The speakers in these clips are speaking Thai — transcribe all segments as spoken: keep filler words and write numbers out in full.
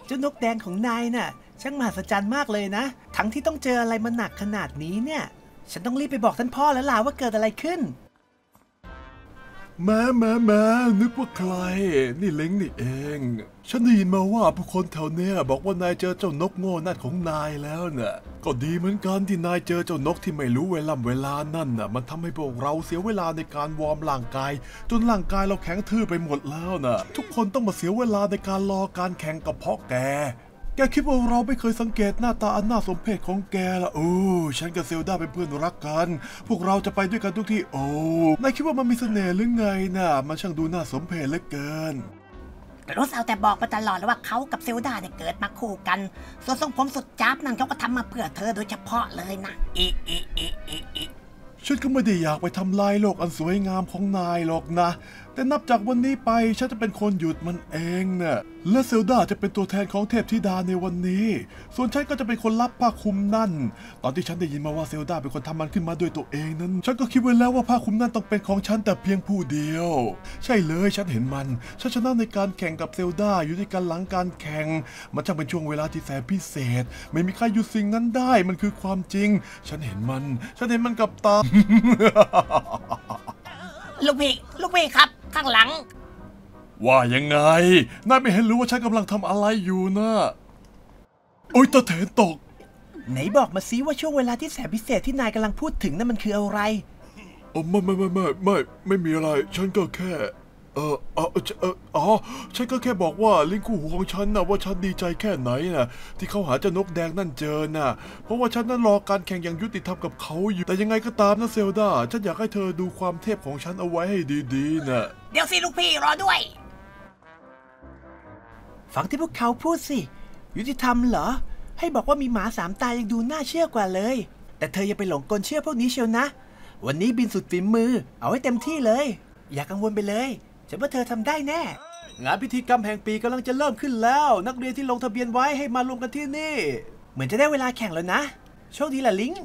เจ้านกแดงของนายน่ะช่างมหัศจรรย์มากเลยนะทั้งที่ต้องเจออะไรมาหนักขนาดนี้เนี่ยฉันต้องรีบไปบอกท่านพ่อแล้วล่ะว่าเกิดอะไรขึ้นแม่แม่แม่นึกว่าใครนี่เล้งนี่เองฉันได้ยินมาว่าผู้คนแถวเนี้ยบอกว่านายเจอเจ้านกโง่นั่นของนายแล้วน่ะก็ดีเหมือนกันที่นายเจอเจ้านกที่ไม่รู้เวลาเวลานั่นน่ะมันทำให้พวกเราเสียเวลาในการวอร์มร่างกายจนร่างกายเราแข็งทื่อไปหมดแล้วน่ะทุกคนต้องมาเสียเวลาในการรอการแข่งกับเพราะแกแกคิดว่าเราไม่เคยสังเกตหน้าตาอันน่าสมเพชของแกล่ะโอ้ฉันกับเซลดาเป็นเพื่อนรักกันพวกเราจะไปด้วยกันทุกที่โอ้นายคิดว่ามันมีเสน่ห์หรือไงน่ะมันช่างดูน่าสมเพชเหลือเกินรู้สึกแต่บอกมาตลอดเลยว่าเขากับเซลดาเนี่ยเกิดมาคู่กันส่วนทรงผมสุดจ๊าบนั่นเขาก็ทำมาเพื่อเธอโดยเฉพาะเลยนะอีอีอีอีอีฉันก็ไม่ได้อยากไปทำลายโลกอันสวยงามของนายหรอกนะแต่นับจากวันนี้ไปฉันจะเป็นคนหยุดมันเองน่ะและเซลดาจะเป็นตัวแทนของเทพธิดาในวันนี้ส่วนฉันก็จะเป็นคนรับผ้าคลุมนั่นตอนที่ฉันได้ยินมาว่าเซลดาเป็นคนทำมันขึ้นมาด้วยตัวเองนั้นฉันก็คิดไว้แล้วว่าผ้าคลุมนั่นต้องเป็นของฉันแต่เพียงผู้เดียวใช่เลยฉันเห็นมันฉันชนะในการแข่งกับเซลดาอยู่ในการหลังการแข่งมันช่างเป็นช่วงเวลาที่แสนพิเศษไม่มีใครหยุดสิ่งนั้นได้มันคือความจริงฉันเห็นมันฉันเห็นมันกับตาลูกพี่ลูกพี่ครับข้างหลังว่ายังไงนายไม่เห็นหรือว่าฉันกำลังทำอะไรอยู่นะโอ๊ยตะเถนตกไหนบอกมาซิว่าช่วงเวลาที่แสนพิเศษที่นายกำลังพูดถึงนั่นมันคืออะไรอ๋อไม่ไม่ไม่ไม่ไม่ไม่มีอะไรฉันก็แค่เออเออเอออ๋อฉันก็แค่บอกว่าลิงคู่หูของฉันนะว่าฉันดีใจแค่ไหนนะที่เขาหาเจ้านกแดงนั่นเจอนะเพราะว่าฉันนั้นรอการแข่งอย่างยุติธรรมกับเขาอยู่แต่ยังไงก็ตามนะเซลดาฉันอยากให้เธอดูความเทพของฉันเอาไว้ให้ดีๆนะเดี๋ยวสิลูกพี่รอด้วยฟังที่พวกเขาพูดสิยุติธรรมเหรอให้บอกว่ามีหมาสามตายังดูน่าเชื่อกว่าเลยแต่เธออย่าไปหลงกลเชื่อพวกนี้เชียวนะวันนี้บินสุดฝีมือเอาให้เต็มที่เลยอย่ากังวลไปเลยฉันว่าเธอทำได้แน่งานพิธีกรรมแห่งปีกำลังจะเริ่มขึ้นแล้วนักเรียนที่ลงทะเบียนไว้ให้มารวมกันที่นี่เหมือนจะได้เวลาแข่งแล้วนะโชคดีล่ะลิง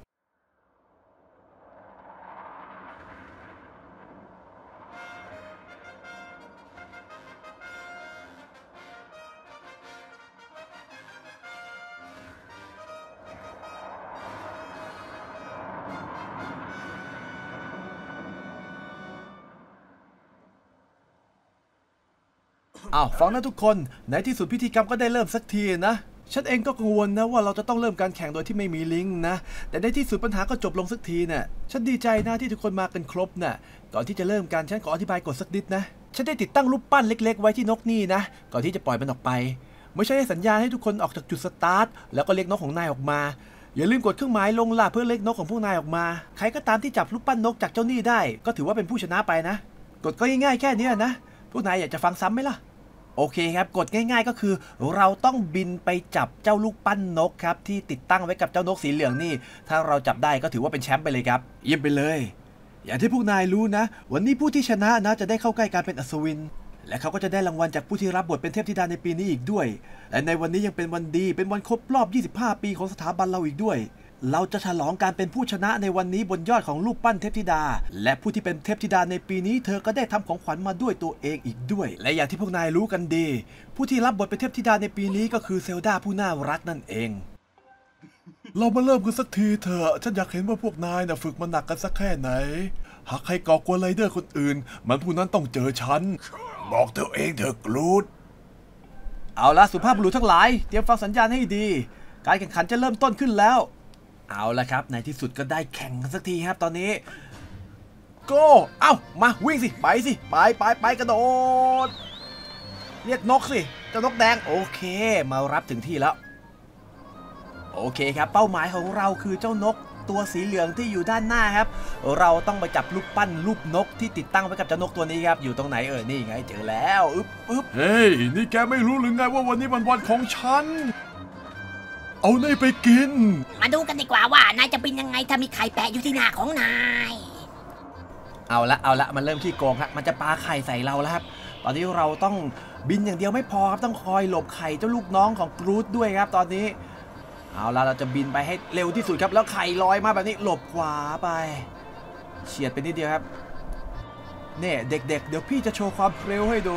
อ้าวฟังนะทุกคนในที่สุดพิธีกรรมก็ได้เริ่มสักทีนะฉันเองก็กังวลนะว่าเราจะต้องเริ่มการแข่งโดยที่ไม่มีลิงนะแต่ในที่สุดปัญหาก็จบลงสักทีน่ะฉันดีใจนะที่ทุกคนมากันครบน่ะก่อนที่จะเริ่มการฉันขออธิบายกฎสักนิดนะฉันได้ติดตั้งรูปปั้นเล็กๆไว้ที่นกนี่นะก่อนที่จะปล่อยมันออกไปไม่ใช่ให้สัญญาณให้ทุกคนออกจากจุดสตาร์ทแล้วก็เรียกนกของนายออกมาอย่าลืมกดเครื่องหมายลงล่ะเพื่อเรียกนกของพวกนายออกมาใครก็ตามที่จับรูปปั้นนกจากเจ้านี่ได้ก็ถือว่าเป็นผู้ชนะไปนะกฎก็ง่ายๆแค่นี้นะพวกนายอยากจะฟังซ้ำไหมล่ะโอเคครับกฎง่ายๆก็คือเราต้องบินไปจับเจ้าลูกปั้นนกครับที่ติดตั้งไว้กับเจ้านกสีเหลืองนี่ถ้าเราจับได้ก็ถือว่าเป็นแชมป์ไปเลยครับเยี่ยมไปเลยอย่างที่พวกนายรู้นะวันนี้ผู้ที่ชนะนะจะได้เข้าใกล้การเป็นอัศวินและเขาก็จะได้รางวัลจากผู้ที่รับบทเป็นเทพธิดาในปีนี้อีกด้วยและในวันนี้ยังเป็นวันดีเป็นวันครบรอบยี่สิบห้าปีของสถาบันเราอีกด้วยเราจะฉลองการเป็นผู้ชนะในวันนี้บนยอดของรูปปั้นเทพธิดาและผู้ที่เป็นเทพธิดาในปีนี้เธอก็ได้ทำของขวัญมาด้วยตัวเองอีกด้วยและอย่างที่พวกนายรู้กันดีผู้ที่รับบทเป็นเทพธิดาในปีนี้ก็คือเซลดาผู้น่ารักนั่นเองเรามาเริ่มกันสักทีเถอะฉันอยากเห็นว่าพวกนายน่ะฝึกมาหนักกันสักแค่ไหนหากใครก่อกวนไรเดอร์คนอื่นมันผู้นั้นต้องเจอฉันบอกเธอเองเถอะกรูดเอาละสุภาพบุรุษทั้งหลายเตรียมฟังสัญญาณให้ดีการแข่งขันจะเริ่มต้นขึ้นแล้วเอาละครับในที่สุดก็ได้แข่งกันสักทีครับตอนนี้โก้เอ้ามาวิ่งสิไปสิไปไปไปกระโดดเรียกนกสิเจ้านกแดงโอเคมารับถึงที่แล้วโอเคครับเป้าหมายของเราคือเจ้านกตัวสีเหลืองที่อยู่ด้านหน้าครับเราต้องไปจับรูปปั้นรูปนกที่ติดตั้งไว้กับเจ้านกตัวนี้ครับอยู่ตรงไหนเออนี่ไงเจอแล้วอึ๊บอึ๊บเฮ้ยนี่แกไม่รู้หรือไงว่าวันนี้มันวันของฉันเอาเนยไปกินมาดูกันดีกว่าว่านายจะบินยังไงถ้ามีไข่แปะอยู่ที่หน้าของนายเอาละเอาละมันเริ่มขี้โกงครับมันจะปาไข่ใส่เราแล้วครับตอนนี้เราต้องบินอย่างเดียวไม่พอครับต้องคอยหลบไข่เจ้าลูกน้องของกรูดด้วยครับตอนนี้เอาละเราจะบินไปให้เร็วที่สุดครับแล้วไข่ลอยมาแบบนี้หลบขวาไปเฉียดไปนิดเดียวครับเนี่ยเด็กๆเดี๋ยวพี่จะโชว์ความเร็วให้ดู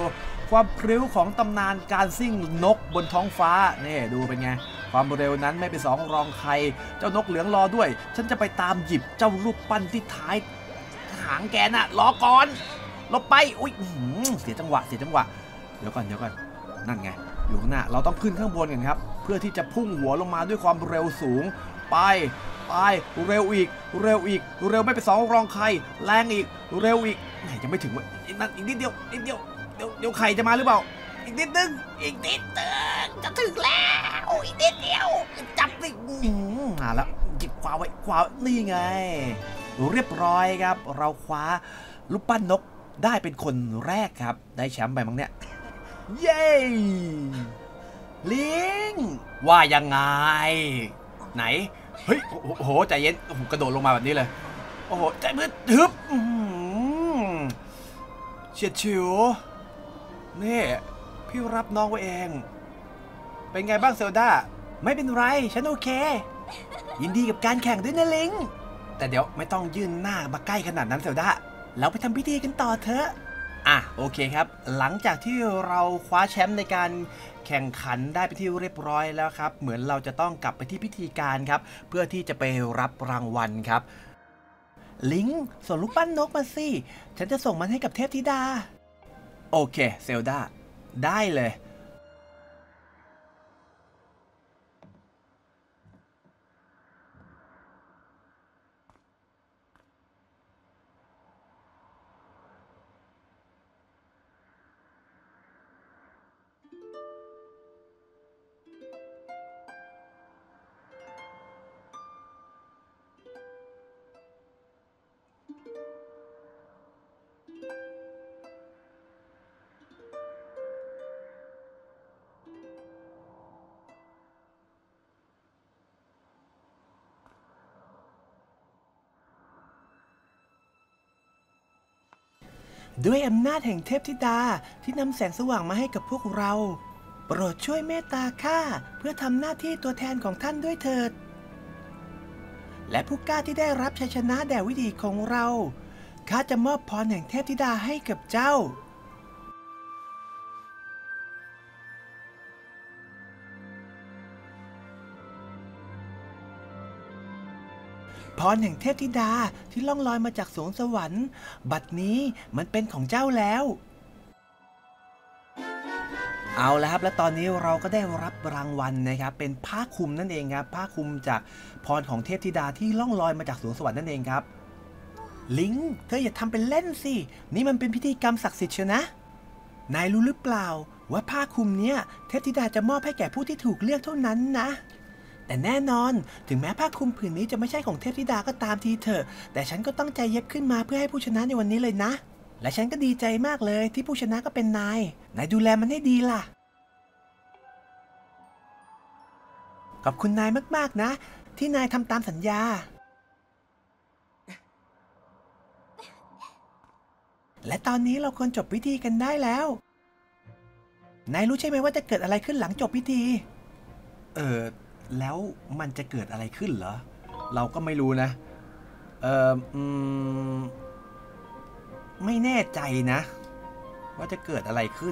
ความพริ้วของตำนานการซิ่งนกบนท้องฟ้านี่ดูเป็นไงความเร็วนั้นไม่เป็นสองรองใครเจ้านกเหลืองรอด้วยฉันจะไปตามหยิบเจ้ารูปปั้นที่ท้ายหางแกน่ะรอก่อนลบไปอุ้ยเสียจังหวะเสียจังหวะเดี๋ยวก่อนเดี๋ยวก่อนนั่นไงอยู่ข้างหน้าเราต้องขึ้นข้างบนกันครับเพื่อที่จะพุ่งหัวลงมาด้วยความเร็วสูงไปไปเร็วอีกเร็วอีกเร็วไม่เป็นสองรองใครแรงอีกเร็วอีกไหนจะไม่ถึงวะอีกนั่นอีกนิดเดียวนิดเดียวเดี๋ยวเดี๋ยวไข่จะมาหรือเปล่าอีกนิดนึงอีกนิดนึงจะถึงแล้วอีกนิดเดียวจับสิมาแล้วหยิบขวาไว้ขวานี่ไงเรียบร้อยครับเราคว้าลูกปั้นนกได้เป็นคนแรกครับได้แชมป์ไปมั้งเนี่ยเย้ลิงว่ายังไงไหนเฮ้ยโอ้โหใจเย็นโอ้โหกระโดดลงมาแบบนี้เลยโอ้โหใจมืดทึบเฉียดฉิวนี่พี่รับน้องไว้เองเป็นไงบ้างเซลดาไม่เป็นไรฉันโอเคยินดีกับการแข่งด้วยนะลิงแต่เดี๋ยวไม่ต้องยื่นหน้ามาใกล้ขนาดนั้นเซลดาเราไปทำพิธีกันต่อเถอะอ่ะโอเคครับหลังจากที่เราคว้าแชมป์ในการแข่งขันได้ไปที่เรียบร้อยแล้วครับเหมือนเราจะต้องกลับไปที่พิธีการครับเพื่อที่จะไปรับรางวัลครับลิงส่งลูกปั้นนกมาสิฉันจะส่งมันให้กับเทพธิดาโอเคเซลดาได้เลยด้วยอำนาจแห่งเทพธิดาที่นำแสงสว่างมาให้กับพวกเราโปรดช่วยเมตตาข้าเพื่อทำหน้าที่ตัวแทนของท่านด้วยเถิดและผู้กล้าที่ได้รับชัยชนะแด่วิถีของเราข้าจะมอบพรแห่งเทพธิดาให้กับเจ้าพรแห่งเทพธิดาที่ล่องลอยมาจากสวงสวรรค์บัดนี้มันเป็นของเจ้าแล้วเอาละครับและตอนนี้เราก็ได้รับรางวัลนะครับเป็นผ้าคลุมนั่นเองครับผ้าคลุมจากพรของเทพธิดาที่ล่องลอยมาจากสวงสวรรค์นั่นเองครับลิงเธออย่าทำเป็นเล่นสินี่มันเป็นพิธีกรรมศักดิ์สิทธิ์เชียวนะนายรู้หรือเปล่าว่าผ้าคลุมเนี้ยเทพธิดาจะมอบให้แก่ผู้ที่ถูกเลือกเท่านั้นนะแต่แน่นอนถึงแม้ผ้าคลุมผืนนี้จะไม่ใช่ของเทพธิดาก็ตามทีเถอะแต่ฉันก็ตั้งใจเย็บขึ้นมาเพื่อให้ผู้ชนะในวันนี้เลยนะและฉันก็ดีใจมากเลยที่ผู้ชนะก็เป็นนายนายดูแลมันให้ดีล่ะขอบคุณนายมากๆนะที่นายทำตามสัญญาและตอนนี้เราควรจบพิธีกันได้แล้วนายรู้ใช่ไหมว่าจะเกิดอะไรขึ้นหลังจบพิธีเออแล้วมันจะเกิดอะไรขึ้นเหรอเราก็ไม่รู้นะเอออืมไม่แน่ใจนะว่าจะเกิดอะไรขึ้น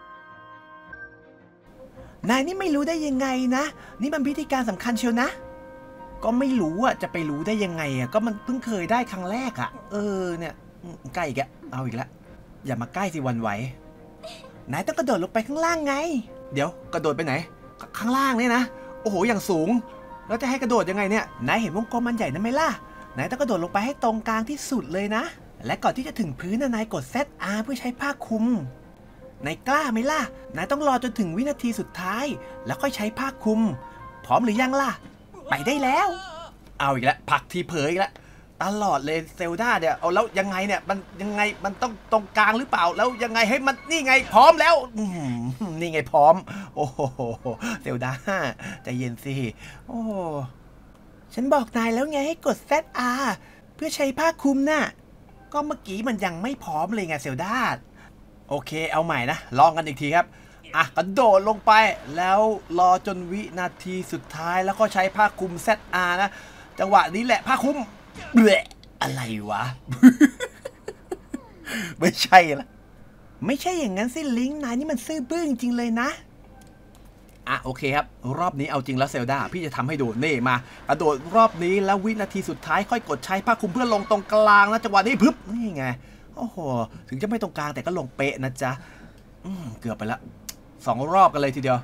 นายนี่ไม่รู้ได้ยังไงนะนี่มันพิธีการสำคัญเชียวนะก็ไม่รู้อ่ะจะไปรู้ได้ยังไงอ่ะก็มันเพิ่งเคยได้ครั้งแรกอ่ะเออเนี่ยใกล้อีกแล้วเอาอีกแล้วอย่ามาใกล้สิวันไหวนายต้องกระโดดลงไปข้างล่างไงเดี๋ยวกระโดดไปไหนข้างล่างเนี่ยนะโอ้โหอย่างสูงแล้วจะให้กระโดดยังไงเนี่ยนายเห็นวงกลมมันใหญ่นะไหมล่ะนายต้องกระโดดลงไปให้ตรงกลางที่สุดเลยนะและก่อนที่จะถึงพื้นนายกด เซต อาร์ เพื่อใช้ผ้าคลุมนายกล้าไหมล่ะนายต้องรอจนถึงวินาทีสุดท้ายแล้วค่อยใช้ผ้าคลุมพร้อมหรือยังล่ะไปได้แล้วเอาอีกแล้วผักทีเผยอีกแล้วตลอดเลยเซลดาเนี่ยเอาแล้วยังไงเนี่ยมันยังไงมันต้องตรงกลางหรือเปล่าแล้วยังไงให้มันนี่ไงพร้อมแล้วนี่ไงพร้อมโอ้โหเซลดาใจเย็นสิโอ้ฉันบอกนายแล้วไงให้กด เซต อาร์ เพื่อใช้ผ้าคลุมน่ะก็เมื่อกี้มันยังไม่พร้อมเลยไงเซลดาโอเคเอาใหม่นะลองกันอีกทีครับอ่ะกระโดดลงไปแล้วรอจนวินาทีสุดท้ายแล้วก็ใช้ผ้าคลุม เซต อาร์ นะจังหวะนี้แหละผ้าคลุมเบลอะไรวะ ไม่ใช่ละไม่ใช่อย่างนั้นสิลิงนายนี่มันซื่อบื้อจริงเลยนะอ่ะโอเคครับรอบนี้เอาจริงแล้วเซลดาพี่จะทำให้ดูนี่มากระโดดรอบนี้แล้ววินาทีสุดท้ายค่อยกดใช้ผ้าคลุมเพื่อลงตรงกลางนะจังหวะนี้พึบนี่ไงโอ้โหถึงจะไม่ตรงกลางแต่ก็ลงเป๊ะนะจ๊ะอืมเกือบไปละสองรอบกันเลยทีเดีย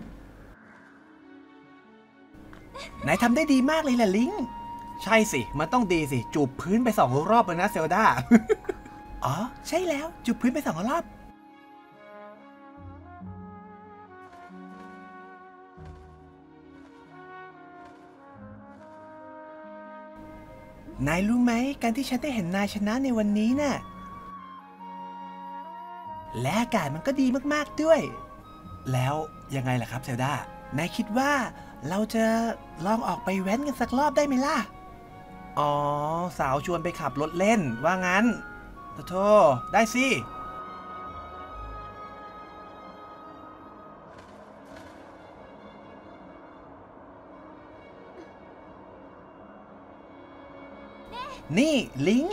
วนายทำได้ดีมากเลยแหละลิงใช่สิมันต้องดีสิจูบพื้นไปสองรอบเลยนะเซลดา อ๋อใช่แล้วจูบพื้นไปสองรอบนายรู้ไหมการที่ฉันได้เห็นนายชนะในวันนี้น่ะและอากาศมันก็ดีมากๆด้วยแล้วยังไงล่ะครับเซลดานายคิดว่าเราจะลองออกไปแว้นกันสักรอบได้ไหมล่ะอ๋อสาวชวนไปขับรถเล่นว่างั้นโธ่ได้สินี่ลิง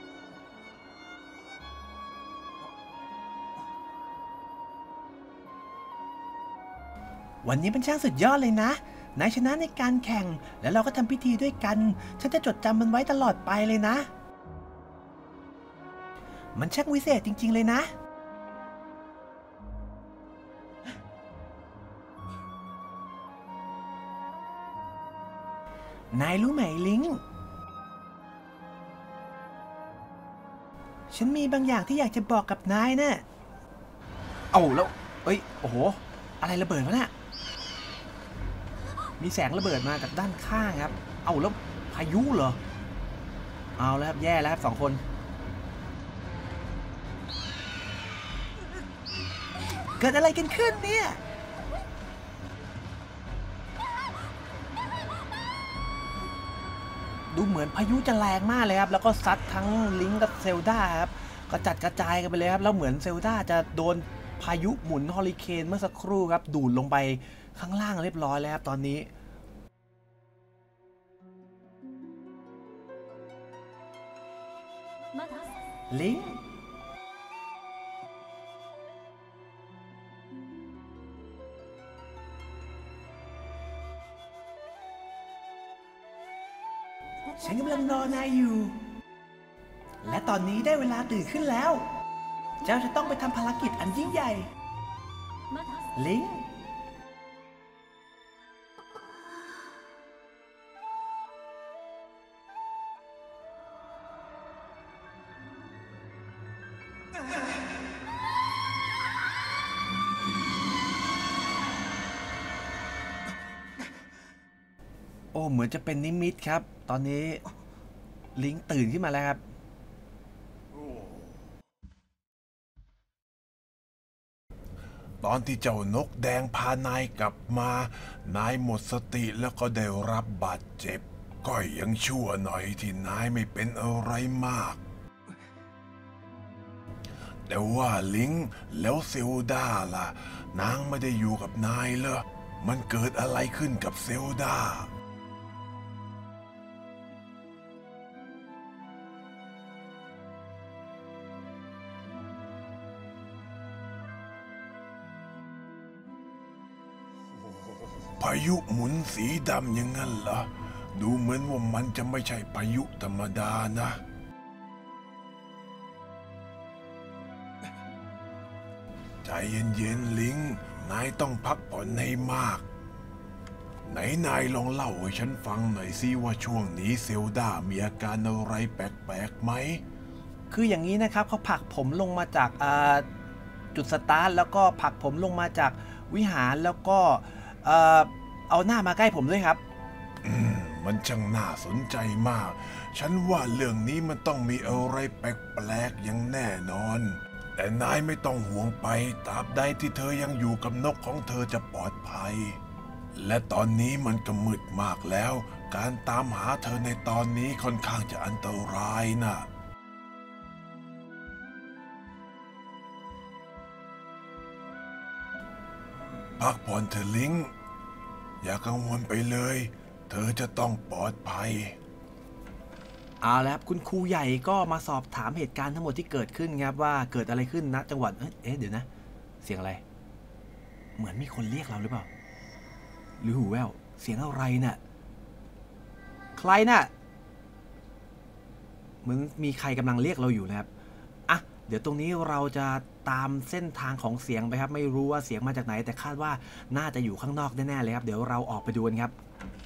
วันนี้เป็นช่างสุดยอดเลยนะนายชนะในการแข่งแล้วเราก็ทำพิธีด้วยกันฉันจะจดจำมันไว้ตลอดไปเลยนะมันช่างวิเศษจริงๆเลยนะนายรู้ไหมลิงฉันมีบางอย่างที่อยากจะบอกกับนายนะเอาแล้วเอ้ยโอ้โหอะไรระเบิดวะเนี่ยมีแสงระเบิดมาจากด้านข้างครับเอาแล้วพายุเหรอเอาแล้วครับแย่แล้วครับสองคนเกิดอะไรกันขึ้นเนี่ยดูเหมือนพายุจะแรงมากเลยครับแล้วก็ซัดทั้งลิงกับเซลดาครับกระจัดกระจายกันไปเลยครับแล้วเหมือนเซลดาจะโดนพายุหมุนฮอริเคนเมื่อสักครู่ครับดูดลงไปข้างล่างเรียบร้อยแล้วครับตอนนี้ลิงฉันกำลังรอนายอยู่และตอนนี้ได้เวลาตื่นขึ้นแล้วเจ้าจะต้องไปทำภารกิจอันยิ่งใหญ่ลิงโอ้เหมือนจะเป็นนิมิตครับตอนนี้ลิงตื่นขึ้นมาแล้วครับตอนที่เจ้านกแดงพานายกลับมานายหมดสติแล้วก็ได้รับบาดเจ็บก็ยังชั่วหน่อยที่นายไม่เป็นอะไรมากแต่ว่าลิงแล้วเซลดาล่ะนางไม่ได้อยู่กับนายเหรอมันเกิดอะไรขึ้นกับเซลดาพายุหมุนสีดำอย่างนั้นเหรอดูเหมือนว่ามันจะไม่ใช่พายุธรรมดานะใจเย็นๆลิงนายต้องพักผ่อนให้มากไหนนายลองเล่าให้ฉันฟังหน่อยสิว่าช่วงนี้เซลดามีอาการอะไรแปลกๆไหมคืออย่างนี้นะครับเขาผลักผมลงมาจากจุดสตาร์ทแล้วก็ผลักผมลงมาจากวิหารแล้วก็เอ่อเอาหน้ามาใกล้ผมด้วยครับอืมมันช่างน่าสนใจมากฉันว่าเรื่องนี้มันต้องมีอะไรแปลกๆอย่างแน่นอนแต่นายไม่ต้องห่วงไปตราบใดที่เธอยังอยู่กับนกของเธอจะปลอดภัยและตอนนี้มันก็มืดมากแล้วการตามหาเธอในตอนนี้ค่อนข้างจะอันตรายนะพักผ่อนเถอะลิงอย่ากังวลไปเลยเธอจะต้องปลอดภัยเอาแล้วครับคุณครูใหญ่ก็มาสอบถามเหตุการณ์ทั้งหมดที่เกิดขึ้นครับว่าเกิดอะไรขึ้นณจังหวัดเอ๊ะเดี๋ยวนะเสียงอะไรเหมือนมีคนเรียกเราหรือเปล่าหรือหูแว่วเสียงอะไรน่ะใครน่ะเหมือนมีใครกำลังเรียกเราอยู่นะครับอ่ะเดี๋ยวตรงนี้เราจะตามเส้นทางของเสียงไปครับไม่รู้ว่าเสียงมาจากไหนแต่คาดว่าน่าจะอยู่ข้างนอกแน่ๆเลยครับเดี๋ยวเราออกไปดูกันครับ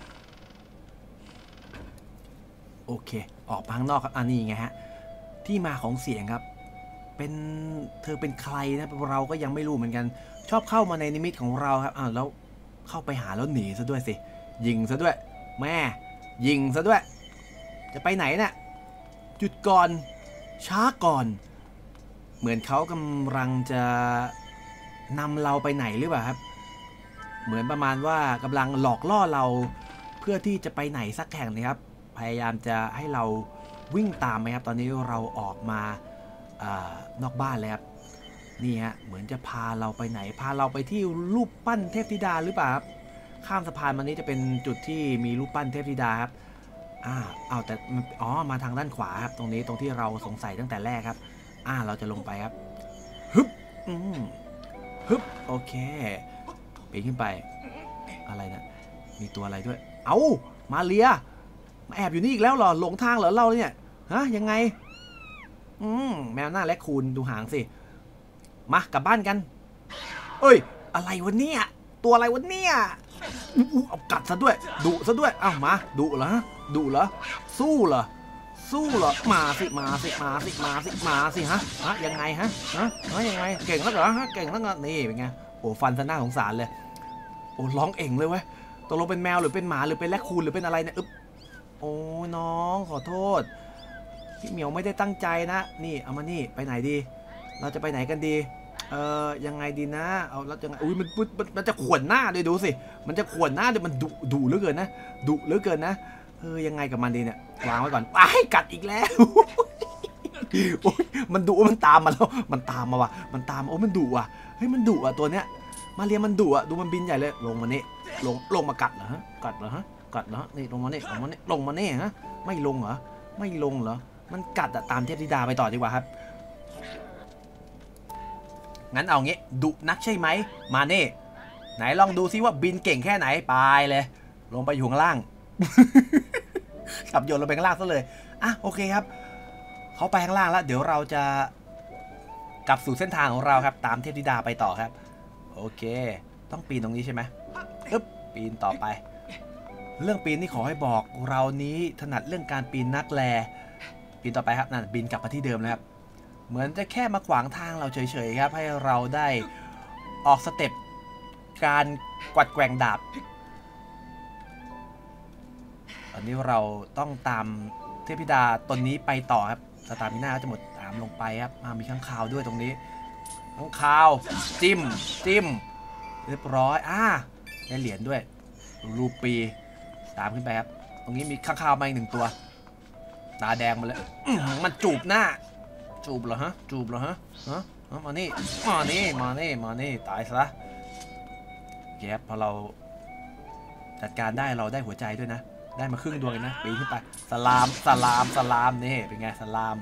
โอเคออกมาข้างนอกครับอันนี้ไงฮะที่มาของเสียงครับเป็นเธอเป็นใครนะเราก็ยังไม่รู้เหมือนกันชอบเข้ามาในนิมิตของเราครับอ้าวแล้วเข้าไปหาแล้วหนีซะด้วยสิยิงซะด้วยแม่ยิงซะด้วยจะไปไหนน่ะหยุดก่อนช้าก่อนเหมือนเขากำลังจะนำเราไปไหนหรือเปล่าครับเหมือนประมาณว่ากำลังหลอกล่อเราเพื่อที่จะไปไหนสักแห่งนะครับพยายามจะให้เราวิ่งตามไหมครับตอนนี้เราออกมานอกบ้านเลยครับนี่ฮะเหมือนจะพาเราไปไหนพาเราไปที่รูปปั้นเทพธิดาหรือเปล่าครับข้ามสะพานมานี้จะเป็นจุดที่มีรูปปั้นเทพธิดาครับอ่าเอาแต่อ๋อมาทางด้านขวาครับตรงนี้ตรงที่เราสงสัยตั้งแต่แรกครับอ่าเราจะลงไปครับฮึบอืมฮึบโอเคปีนขึ้นไปอะไรนะมีตัวอะไรด้วยเอามาเลียมาแอบอยู่นี่อีกแล้วเหรอหลงทางเหรอเราเนี่ยฮะยังไงอืมแมวหน้าและคูณดูหางสิมากลับบ้านกันเอ้ยอะไรวะเนี่ยตัวอะไรวะเนี่ยอู้เอากัดซะด้วยดุซะด้วยอ้าวมาดุเหรอดุเหรอสู้เหรอสู้เหรอมาสิมาสิมาสิมาสิมาสิฮะฮะยังไงฮะฮะฮะยังไงเก่งแล้วเหรอฮะเก่งแล้วเหรอนี่เป็นไงโอ้ฟันซะน่าสงสารเลยโอ้ร้องเอ่งเลยเว้ยตกลงเป็นแมวหรือเป็นหมาหรือเป็นแรคคูนหรือเป็นอะไรเนี่ยอึ๊บโอ้น้องขอโทษพี่เหมียวไม่ได้ตั้งใจนะนี่เอามานี่ไปไหนดีเราจะไปไหนกันดีเออยังไงดีนะเอาแล้วยังไงอุ้ยมันมันมันจะข่วนหน้าเลยดูสิมันจะข่วนหน้าเดี๋ยวมันดุดุเหลือเกินนะดุเหลือเกินนะเออยังไงกับมันดีเนี่ยวางไว้ก่อนอ้ายกัดอีกแล้วโอ้ยมันดุมันตามมาแล้วมันตามมาว่ะมันตามโอ้มันดุว่ะเฮ้ยมันดุอ่ะตัวเนี้ยมาเรียนมันดุอ่ะดูมันบินใหญ่เลยลงมานี่ลงลงมากัดเหรอฮะกัดเหรอฮะกัดเหรอนี่ลงมานี่ลงมานี่ลงมานี่ฮะไม่ลงเหรอไม่ลงเหรอมันกัดอะตามเทพธิดาไปต่อดีกว่าครับงั้นเอางี้ดุนักใช่ไหมมาเน่ไหนลองดูซิว่าบินเก่งแค่ไหนไปเลยลงไปอยู่ข้างล่าง ขับโยนลงไปข้างล่างซะเลยอ่ะโอเคครับเขาไปข้างล่างแล้วเดี๋ยวเราจะกลับสู่เส้นทางของเราครับตามเทพธิดาไปต่อครับโอเคต้องปีนตรงนี้ใช่ไหมอึ๊บปีนต่อไปเรื่องปีนนี่ขอให้บอกเรานี้ถนัดเรื่องการปีนนักแลปีนต่อไปครับนั่นบินกลับมาที่เดิมแล้วครับเหมือนจะแค่มาขวางทางเราเฉยๆครับให้เราได้ออกสเต็ปการกวัดแกว่งดาบอันนี้เราต้องตามเทพธิดาตนนี้ไปต่อครับสตามิน่าจะหมดตามลงไปครับมีข้างคาวด้วยตรงนี้ข้างคาวจิ้มจิ้มเรียบร้อยอ่าได้เหรียญด้วยรูปีตามขึ้นไปครับตรงนี้มีข้างคาวมาอีกหนึ่งตัวตาแดงมาเลยมันจูบหน้าจูบเหรอฮะจูบเหรอฮะฮะมานี่มานี่มานี่มานี่ตายซะแย่พอเราจัดการได้เราได้หัวใจด้วยนะได้มาครึ่งดวงเลยนะปีนขึ้นไปสลามสลามสลามนี่เป็นไงสลาม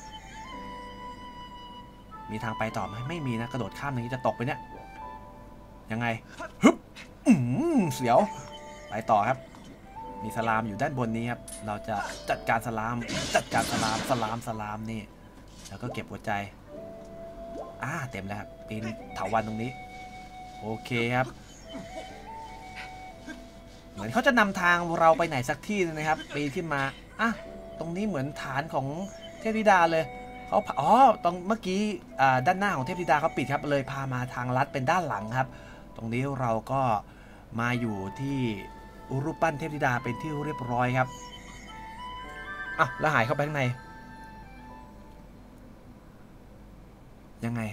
มีทางไปต่อไหมไม่มีนะกระโดดข้ามอย่างนี้จะตกไปเนี่ยยังไงฮึบอืมเสียวไปต่อครับมีสลามอยู่ด้านบนนี้ครับเราจะจัดการสลามจัดการสลามสลามสลามนี่แล้วก็เก็บหัวใจอ่าเต็มแล้วครับปีนเถาวัลย์ตรงนี้โอเคครับเหมือนเขาจะนำทางเราไปไหนสักที่นะครับปีนขึ้นมาอ่ะตรงนี้เหมือนฐานของเทพธิดาเลยเขาอ๋อตรงเมื่อกี้ด้านหน้าของเทพธิดาเขาปิดครับเลยพามาทางลัดเป็นด้านหลังครับตรงนี้เราก็มาอยู่ที่รูปปั้นเทพธิดาเป็นที่เรียบร้อยครับอ่ะแล้วหายเข้าไปข้างในยังไง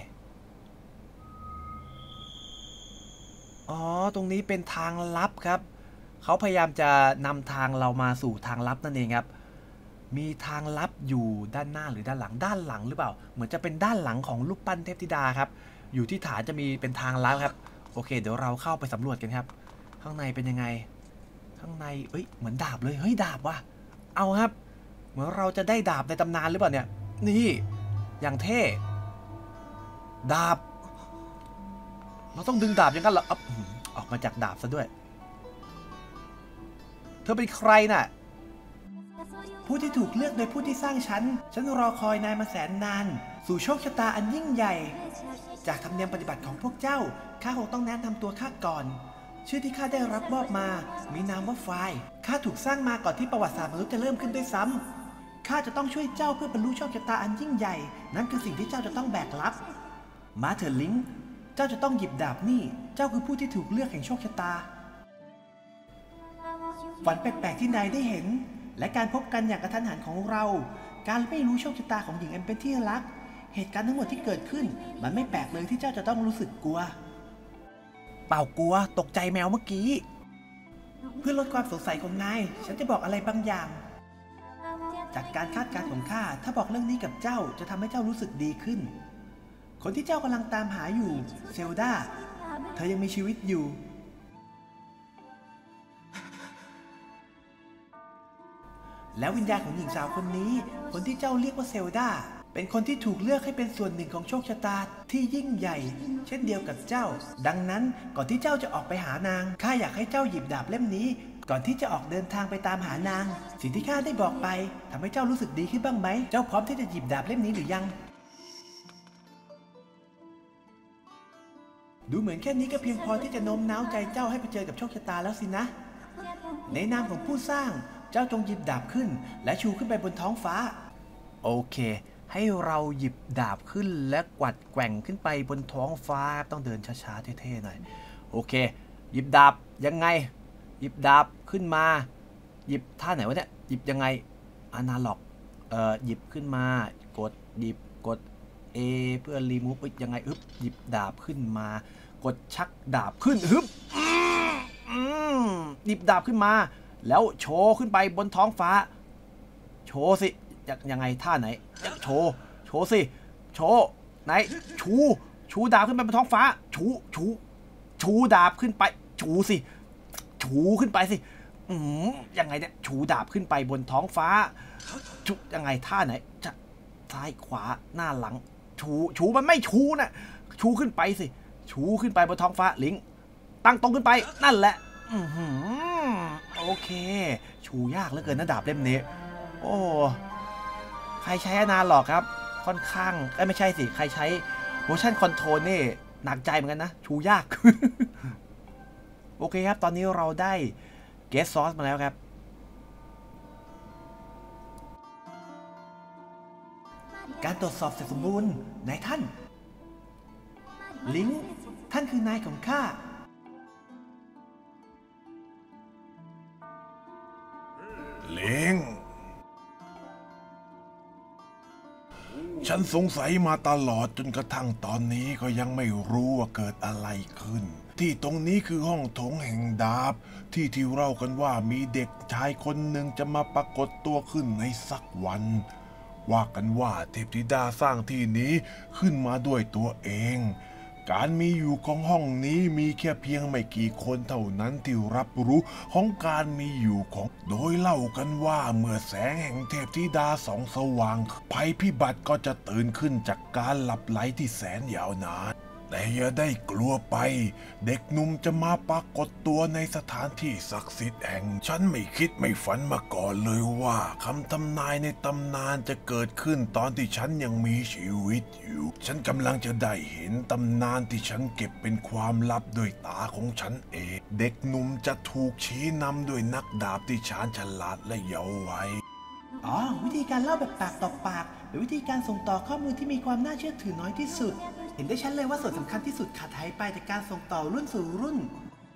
อ๋อตรงนี้เป็นทางลับครับเขาพยายามจะนำทางเรามาสู่ทางลับนั่นเองครับมีทางลับอยู่ด้านหน้าหรือด้านหลังด้านหลังหรือเปล่าเหมือนจะเป็นด้านหลังของรูปปั้นเทพธิดาครับอยู่ที่ฐานจะมีเป็นทางลับครับโอเคเดี๋ยวเราเข้าไปสำรวจกันครับข้างในเป็นยังไงข้างในเอ้ยเหมือนดาบเลยเฮ้ยดาบว่ะเอาครับเหมือนเราจะได้ดาบในตำนานหรือเปล่าเนี่ยนี่อย่างเท่ดาบเราต้องดึงดาบอย่างนั้นเหรอออกมาจากดาบซะด้วยเธอเป็นใครน่ะผู้ที่ถูกเลือกโดยผู้ที่สร้างฉันฉันรอคอยนายมาแสนนานสู่โชคชะตาอันยิ่งใหญ่จากธรรมเนียมปฏิบัติของพวกเจ้าข้าคงต้องแนะนำตัวข้าก่อนชื่อที่ข้าได้รับมอบมามีนามว่าไฟข้าถูกสร้างมาก่อนที่ประวัติศาสตร์มนุษย์จะเริ่มขึ้นด้วยซ้ำข้าจะต้องช่วยเจ้าเพื่อบรรลุโชคชะตาอันยิ่งใหญ่นั่นคือสิ่งที่เจ้าจะต้องแบกรับมาเถอะลิงเจ้าจะต้องหยิบดาบนี่เจ้าคือผู้ที่ถูกเลือกแห่งโชคชะตาฝันแปลกๆที่นายได้เห็นและการพบกันอย่างกระทันหันของเราการไม่รู้โชคชะตาของหญิงอันเป็นที่รักเหตุการณ์ทั้งหมดที่เกิดขึ้นมันไม่แปลกเลยที่เจ้าจะต้องรู้สึกกลัวเปล่ากลัวตกใจแมวเมื่อกี้เพื่อลดความสงสัยของนายฉันจะบอกอะไรบางอย่างจากการคาดการณ์ของข้าถ้าบอกเรื่องนี้กับเจ้าจะทำให้เจ้ารู้สึกดีขึ้นคนที่เจ้ากำลังตามหาอยู่เซลดาเธอยังมีชีวิตอยู่แล้ววิญญาณของหญิงสาวคนนี้คนที่เจ้าเรียกว่าเซลดาเป็นคนที่ถูกเลือกให้เป็นส่วนหนึ่งของโชคชะตาที่ยิ่งใหญ่เช่นเดียวกับเจ้าดังนั้นก่อนที่เจ้าจะออกไปหานางข้าอยากให้เจ้าหยิบดาบเล่มนี้ก่อนที่จะออกเดินทางไปตามหานางสิ่งที่ข้าได้บอกไปทำให้เจ้ารู้สึกดีขึ้นบ้างไหมเจ้าพร้อมที่จะหยิบดาบเล่มนี้หรือยังดูเหมือนแค่นี้ก็เพียงพอที่จะโน้มน้าวใจเจ้าให้ไปเจอกับโชคชะตาแล้วสินะในนามของผู้สร้างเจ้าจงหยิบดาบขึ้นและชูขึ้นไปบนท้องฟ้าโอเคให้เราหยิบดาบขึ้นและกวัดแกว่งขึ้นไปบนท้องฟ้าต้องเดินช้าๆเท่ๆหน่อยโอเคหยิบดาบยังไงหยิบดาบขึ้นมาหยิบท่าไหนวะเนี่ยหยิบยังไงอนาล็อกเอ่อหยิบขึ้นมากดหยิบกด A เพื่อรีมูฟยังไงอึ๊บหยิบดาบขึ้นมากดชักดาบขึ้นฮึบหยิบดาบขึ้นมาแล้วโชว์ขึ้นไปบนท้องฟ้าโชว์สิยังไงท่าไหนโชว์โชว์สิโชว์ไหนชูชูดาบขึ้นไปบนท้องฟ้าชูชูชูดาบขึ้นไปชูสิชูขึ้นไปสิอืมยังไงเนี่ยชูดาบขึ้นไปบนท้องฟ้าชูยังไงท่าไหนจะซ้ายขวาหน้าหลังชูชูมันไม่ชูนะชูขึ้นไปสิชูขึ้นไปบนท้องฟ้าลิงตั้งตรงขึ้นไปนั่นแหละอืมโอเคชูยากเหลือเกินนะดาบเล่มนี้โอ้ใครใช้อนาล็อกครับค่อนข้างเอ้ยไม่ใช่สิใครใช้ motion control นี่หนักใจเหมือนกันนะชูยาก โอเคครับตอนนี้เราได้ guest source มาแล้วครับการตรวจสอบเสร็จสมบูรณ์นายท่านลิงท่านคือนายของข้าลิงฉันสงสัยมาตลอดจนกระทั่งตอนนี้ก็ยังไม่รู้ว่าเกิดอะไรขึ้นที่ตรงนี้คือห้องโถงแห่งดาบที่ที่เล่ากันว่ามีเด็กชายคนหนึ่งจะมาปรากฏตัวขึ้นในสักวันว่ากันว่าเทพธิดาสร้างที่นี้ขึ้นมาด้วยตัวเองการมีอยู่ของห้องนี้มีแค่เพียงไม่กี่คนเท่านั้นที่รับรู้ของการมีอยู่ของโดยเล่ากันว่าเมื่อแสงแห่งเทพธิดาส่องสว่างภัยพิบัติก็จะตื่นขึ้นจากการหลับไหลที่แสนยาวนานแต่อย่าได้กลัวไปเด็กหนุ่มจะมาปรากฏตัวในสถานที่ศักดิ์สิทธิ์แห่งฉันไม่คิดไม่ฝันมาก่อนเลยว่าคำทำนายในตำนานจะเกิดขึ้นตอนที่ฉันยังมีชีวิตอยู่ฉันกำลังจะได้เห็นตำนานที่ฉันเก็บเป็นความลับด้วยตาของฉันเองเด็กหนุ่มจะถูกชี้นำด้วยนักดาบที่ชาญฉลาดและเยาว์วัยอ๋อวิธีการเล่าแบบปากต่อปากเป็นวิธีการส่งต่อข้อมูลที่มีความน่าเชื่อถือน้อยที่สุดเห็นได้ชัดเลยว่าส่วนสำคัญที่สุดขาดหายไปจากการส่งต่อรุ่นสู่รุ่น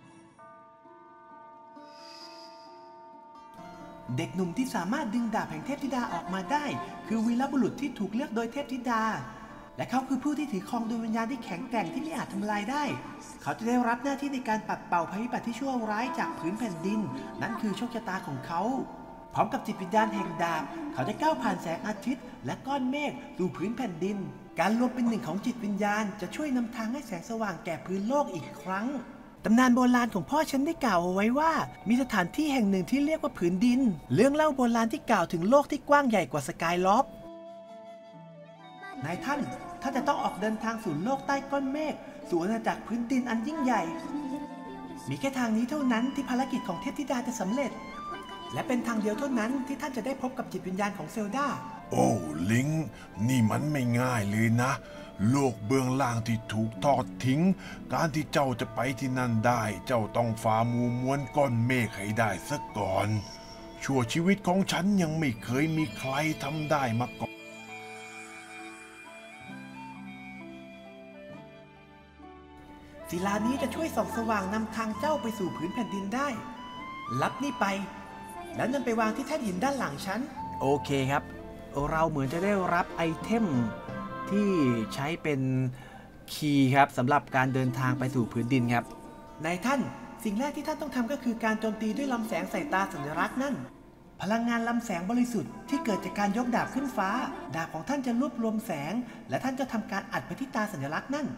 เด็กหนุ่มที่สามารถดึงดาบแห่งเทพธิดาออกมาได้คือวีรบุรุษที่ถูกเลือกโดยเทพธิดาและเขาคือผู้ที่ถือครองดวงวิญญาณที่แข็งแกร่งที่ไม่อาจทำลายได้เขาจะได้รับหน้าที่ในการปัดเป่าภัยพิบัติที่ชั่วร้ายจากผืนแผ่นดินนั่นคือโชคชะตาของเขาพร้อมกับจิตวิญญาณแห่งดาบเขาจะก้าวผ่านแสงอาทิตย์และก้อนเมฆสู่พื้นแผ่นดินการรวมเป็นหนึ่งของจิตวิญญาณจะช่วยนำทางให้แสงสว่างแก่พื้นโลกอีกครั้งตำนานโบราณของพ่อฉันได้กล่าวเอาไว้ว่ามีสถานที่แห่งหนึ่งที่เรียกว่าผืนดินเรื่องเล่าโบราณที่กล่าวถึงโลกที่กว้างใหญ่กว่าสกายล็อบนายท่านท่านจะต้องออกเดินทางสู่โลกใต้ก้อนเมฆสู่อาณาจักรพื้นดินอันยิ่งใหญ่มีแค่ทางนี้เท่านั้นที่ภารกิจของเทพธิดาจะสำเร็จและเป็นทางเดียวเท่านั้นที่ท่านจะได้พบกับจิตวิญญาณของเซลดาโอ้ลิงนี่มันไม่ง่ายเลยนะโลกเบื้องล่างที่ถูกทอดทิ้งการที่เจ้าจะไปที่นั่นได้เจ้าต้องฝ่ามูมวลก้อนเมฆให้ได้ซะก่อนชั่วชีวิตของฉันยังไม่เคยมีใครทำได้มาก่อนศิลานี้จะช่วยส่องสว่างนำทางเจ้าไปสู่ผืนแผ่นดินได้รับนี่ไปแล้วนำไปวางที่แท่นหินด้านหลังฉันโอเคครับเราเหมือนจะได้รับไอเทมที่ใช้เป็นคีย์ครับสำหรับการเดินทางไปสู่ผืนดินครับนายท่านสิ่งแรกที่ท่านต้องทำก็คือการโจมตีด้วยลำแสงใส่ตาสัญลักษณ์นั่นพลังงานลำแสงบริสุทธิ์ที่เกิดจากการยกดาบขึ้นฟ้าดาบของท่านจะรวบรวมแสงและท่านจะทำการอัดไปที่ตาสัญลักษณ์นั่น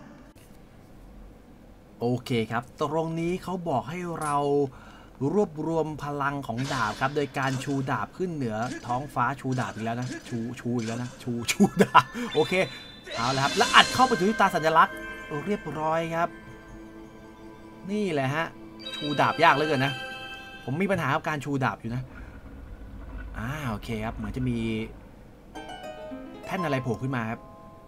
โอเคครับตรงนี้เขาบอกให้เรารวบรวมพลังของดาบครับโดยการชูดาบขึ้นเหนือท้องฟ้าชูดาบอีกแล้วนะชูชูอีกแล้วนะชูชูดาบโอเคเอาละครับแล้วอัดเข้าไปถึงที่ตาสัญลักษณ์เรียบร้อยครับนี่แหละฮะชูดาบยากเหลือเกินนะผมมีปัญหากับการชูดาบอยู่นะอ่าโอเคครับเหมือนจะมีแท่นอะไรโผล่ขึ้นมาครับ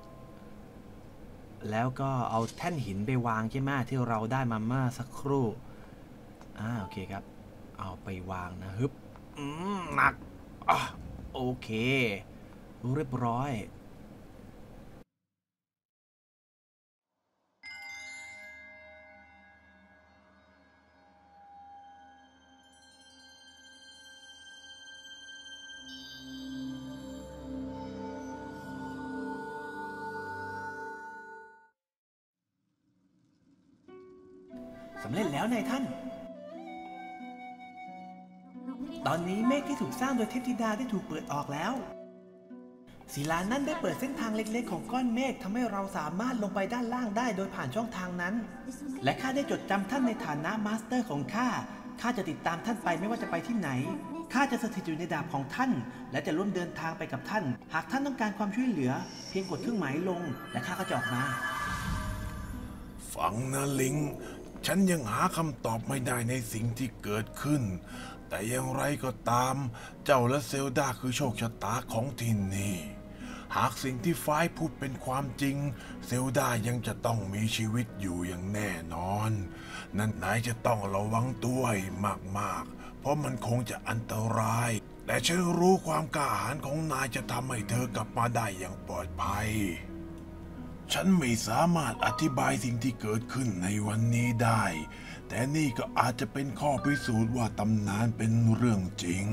แล้วก็เอาแท่นหินไปวางใช่ไหมที่เราได้มาเมื่อสักครู่อ่าโอเคครับเอาไปวางนะฮึบอืมหนักอ่ะโอเคเรียบร้อยสำเร็จแล้วนายท่านตอนนี้เมฆที่ถูกสร้างโดยเทพธิดาได้ถูกเปิดออกแล้วศิลานั่นได้เปิดเส้นทางเล็กๆของก้อนเมฆทำให้เราสามารถลงไปด้านล่างได้โดยผ่านช่องทางนั้นและข้าได้จดจำท่านในฐานะมาสเตอร์ของข้าข้าจะติดตามท่านไปไม่ว่าจะไปที่ไหนข้าจะสถิตอยู่ในดาบของท่านและจะร่วมเดินทางไปกับท่านหากท่านต้องการความช่วยเหลือเพียงกดเครื่องหมายลงและข้าก็จะออกมาฟังนะลิงฉันยังหาคำตอบไม่ได้ในสิ่งที่เกิดขึ้นแต่อย่างไรก็ตามเจ้าและเซลดาคือโชคชะตาของที่นี่หากสิ่งที่ฝ้ายพูดเป็นความจริงเซลดายังจะต้องมีชีวิตอยู่อย่างแน่นอนนั่นนายจะต้องระวังตัวให้มากๆเพราะมันคงจะอันตรายแต่ฉันรู้ความกล้าหาญของนายจะทำให้เธอกลับมาได้อย่างปลอดภัยฉันไม่สามารถอธิบายสิ่งที่เกิดขึ้นในวันนี้ได้แต่นี่ก็อาจจะเป็นข้อพิสูจน์ว่าตำนานเป็นเรื่องจริง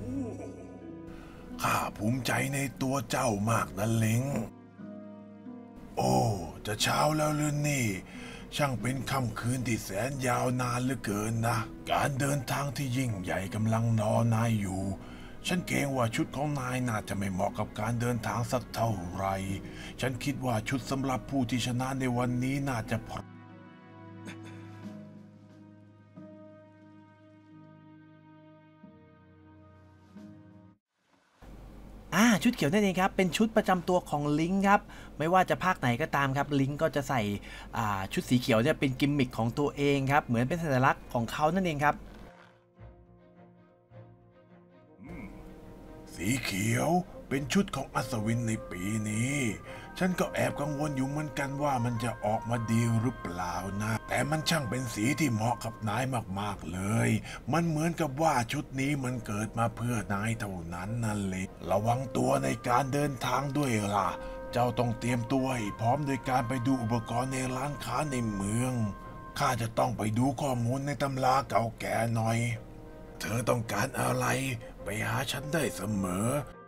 ข้าภูมิใจในตัวเจ้ามากนะเล้งโอ้จะเช้าแล้วหรือนี่ช่างเป็นค่ำคืนที่แสนยาวนานเหลือเกินนะการเดินทางที่ยิ่งใหญ่กำลังรอนายอยู่ฉันเกรงว่าชุดของนายน่าจะไม่เหมาะกับการเดินทางสักเท่าไหร่ฉันคิดว่าชุดสำหรับผู้ที่ชนะในวันนี้น่าจะพออ่าชุดเขียวนั่นเองครับเป็นชุดประจำตัวของลิงครับไม่ว่าจะภาคไหนก็ตามครับลิงก็จะใส่อ่าชุดสีเขียวเนี่ยเป็นกิมมิคของตัวเองครับเหมือนเป็นสัญลักษณ์ของเขานั่นเองครับสีเขียวเป็นชุดของอัศวินในปีนี้ฉันก็แอบกังวลอยู่เหมือนกันว่ามันจะออกมาดีหรือเปล่านะแต่มันช่างเป็นสีที่เหมาะกับนายมากๆเลยมันเหมือนกับว่าชุดนี้มันเกิดมาเพื่อนายเท่านั้นนั่นเลยระวังตัวในการเดินทางด้วยล่ะเจ้าต้องเตรียมตัวให้พร้อมโดยการไปดูอุปกรณ์ในร้านค้าในเมืองข้าจะต้องไปดูข้อมูลในตำราเก่าแก่หน่อยเธอต้องการอะไรไปหาฉันได้เสมอ